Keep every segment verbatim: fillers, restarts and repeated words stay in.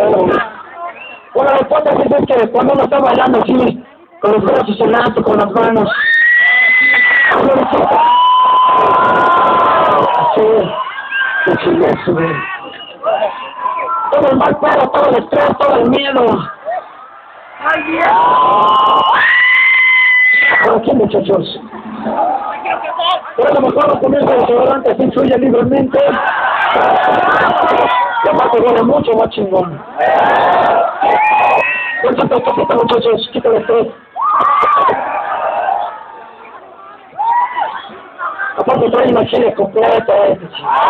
Bueno, lo que pasa es que cuando uno está bailando así, con los brazos en alto, con las manos, así, así es, sube. Todo el mal pedo, todo el estrés, todo el miedo. Por aquí, muchachos. Pero a lo mejor los comienzos de desodorante así fluye libremente. Y aparte huele mucho más chingón. Quítate esta cita, muchachos, quítale estrés. Aparte trae una chile completa. Este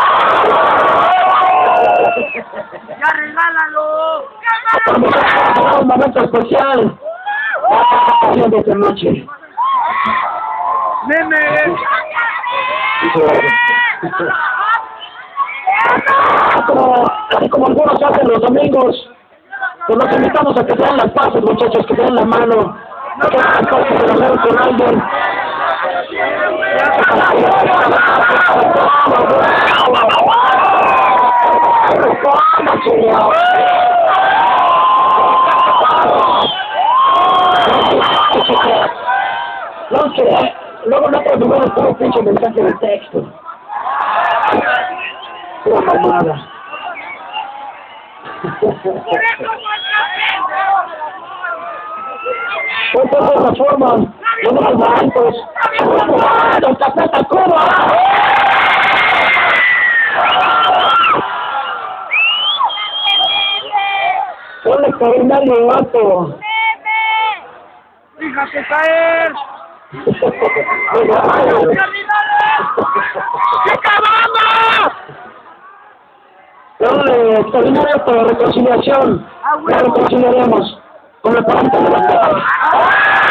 ¡Ya regálalo! un momento especial. La participación de esta noche. ¡Nene! Como, así como algunos hacen los domingos, pues los invitamos a que sean las paces, muchachos, que den la mano, que sean pases de hacer con alguien. No, que luego en otros lugares pongo pinche mensaje de texto. Pura mamada. Pues esa es la forma, en unos momentos. ¡Don Café Tacuba! Ponle extraordinario alto. ¡Fíjate caer! Ponle extraordinario alto, reconciliación. La reconciliaremos con el parlamento de la tierra.